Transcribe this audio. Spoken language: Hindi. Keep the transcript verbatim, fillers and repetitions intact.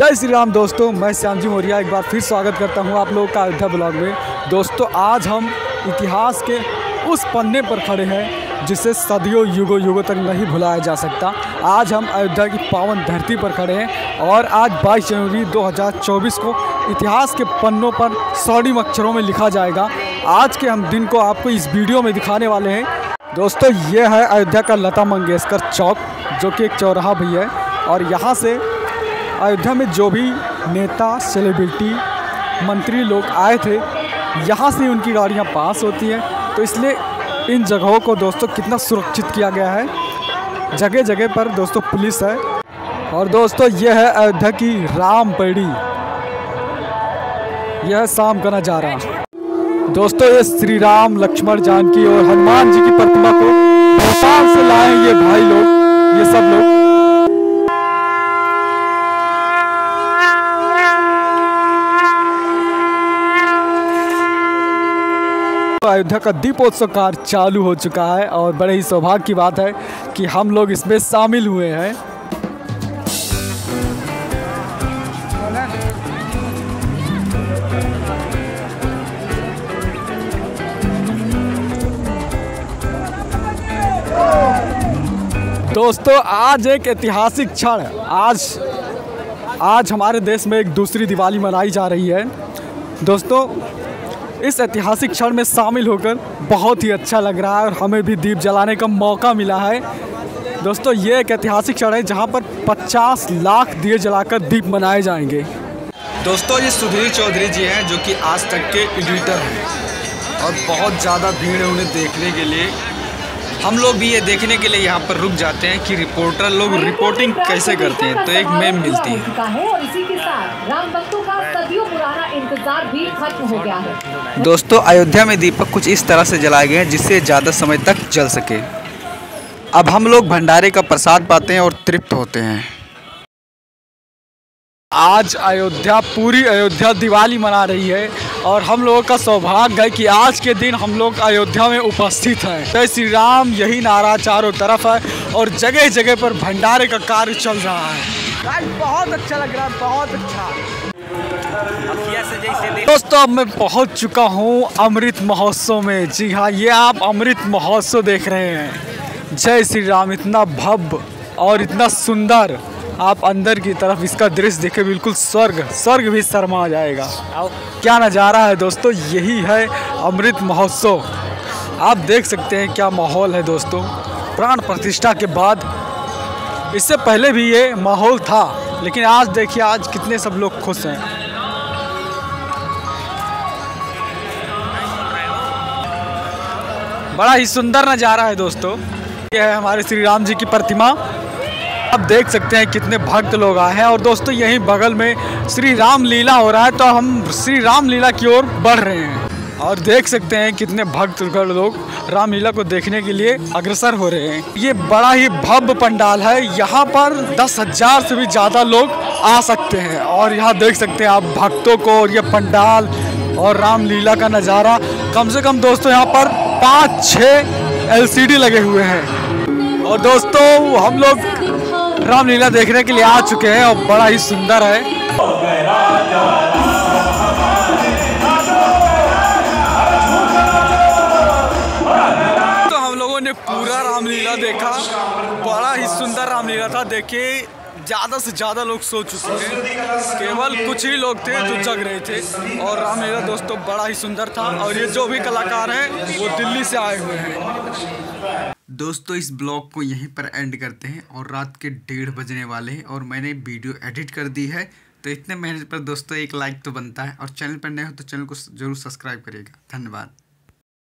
जय श्री राम दोस्तों, मैं श्याम जी मौर्य एक बार फिर स्वागत करता हूं आप लोगों का अयोध्या ब्लॉग में। दोस्तों आज हम इतिहास के उस पन्ने पर खड़े हैं जिसे सदियों युगों युगों तक नहीं भुलाया जा सकता। आज हम अयोध्या की पावन धरती पर खड़े हैं और आज बाईस जनवरी दो हज़ार चौबीस को इतिहास के पन्नों पर स्वर्णिम अक्षरों में लिखा जाएगा। आज के हम दिन को आपको इस वीडियो में दिखाने वाले हैं। दोस्तों ये है अयोध्या का लता मंगेशकर चौक, जो कि एक चौराहा भी है और यहाँ से अयोध्या में जो भी नेता, सेलिब्रिटी, मंत्री लोग आए थे, यहाँ से उनकी गाड़ियाँ पास होती हैं। तो इसलिए इन जगहों को दोस्तों कितना सुरक्षित किया गया है। जगह जगह पर दोस्तों पुलिस है। और दोस्तों ये है अयोध्या की राम पैड़ी, यह है शाम का नज़ारा। दोस्तों ये श्री राम, लक्ष्मण, जानकी और हनुमान जी की प्रतिमा को भोपाल से लाए ये भाई लोग, ये सब लोग। अयोध्या का दीपोत्सव कार्य चालू हो चुका है और बड़े ही सौभाग्य की बात है कि हम लोग इसमें शामिल हुए हैं। दोस्तों आज एक ऐतिहासिक क्षण, आज आज हमारे देश में एक दूसरी दिवाली मनाई जा रही है। दोस्तों इस ऐतिहासिक क्षण में शामिल होकर बहुत ही अच्छा लग रहा है और हमें भी दीप जलाने का मौका मिला है। दोस्तों ये एक ऐतिहासिक क्षण है जहां पर पचास लाख दिए जलाकर दीप मनाए जाएंगे। दोस्तों ये सुधीर चौधरी जी हैं जो कि आज तक के एडिटर हैं और बहुत ज़्यादा भीड़ है उन्हें देखने के लिए। हम लोग भी ये देखने के लिए यहाँ पर रुक जाते हैं कि रिपोर्टर लोग रिपोर्टिंग कैसे करते हैं, तो एक मेम मिलती है। और इसी के साथ राम भक्तों का सदियों पुराना इंतजार भी खत्म हो गया है। दोस्तों अयोध्या में दीपक कुछ इस तरह से जलाए गए हैं जिससे ज़्यादा समय तक जल सके। अब हम लोग भंडारे का प्रसाद पाते हैं और तृप्त होते हैं। आज अयोध्या, पूरी अयोध्या दिवाली मना रही है और हम लोगों का सौभाग्य है कि आज के दिन हम लोग अयोध्या में उपस्थित हैं। जय श्री राम यही नारा चारों तरफ है और जगह जगह पर भंडारे का कार्य चल रहा है। बहुत अच्छा लग रहा है, बहुत अच्छा। दोस्तों अब मैं पहुंच चुका हूं अमृत महोत्सव में। जी हाँ, ये आप अमृत महोत्सव देख रहे हैं। जय श्री राम, इतना भव्य और इतना सुंदर। आप अंदर की तरफ इसका दृश्य देखें, बिल्कुल स्वर्ग स्वर्ग भी शर्मा जाएगा। क्या नज़ारा है दोस्तों, यही है अमृत महोत्सव। आप देख सकते हैं क्या माहौल है दोस्तों। प्राण प्रतिष्ठा के बाद, इससे पहले भी ये माहौल था, लेकिन आज देखिए आज कितने सब लोग खुश हैं। बड़ा ही सुंदर नज़ारा है दोस्तों। ये है हमारे श्री राम जी की प्रतिमा। आप देख सकते हैं कितने भक्त लोग आए हैं और दोस्तों यहीं बगल में श्री राम लीला हो रहा है, तो हम श्री राम लीला की ओर बढ़ रहे हैं और देख सकते हैं कितने भक्त लोग रामलीला को देखने के लिए अग्रसर हो रहे हैं। ये बड़ा ही भव्य पंडाल है, यहाँ पर दस हजार से भी ज़्यादा लोग आ सकते हैं और यहाँ देख सकते हैं आप भक्तों को और ये पंडाल और रामलीला का नज़ारा। कम से कम दोस्तों यहाँ पर पाँच छः एल सी डी लगे हुए हैं और दोस्तों हम लोग रामलीला देखने के लिए आ चुके हैं और बड़ा ही सुंदर है। तो हम लोगों ने पूरा रामलीला देखा, बड़ा ही सुंदर रामलीला था। देखिए ज़्यादा से ज़्यादा लोग सो चुके हैं, केवल कुछ ही लोग थे जो जग रहे थे और रामलीला दोस्तों बड़ा ही सुंदर था। और ये जो भी कलाकार हैं वो दिल्ली से आए हुए हैं। दोस्तों इस ब्लॉग को यहीं पर एंड करते हैं और रात के डेढ़ बजने वाले हैं और मैंने वीडियो एडिट कर दी है, तो इतने मेहनत पर दोस्तों एक लाइक तो बनता है और चैनल पर नए हो तो चैनल को जरूर सब्सक्राइब करिएगा। धन्यवाद।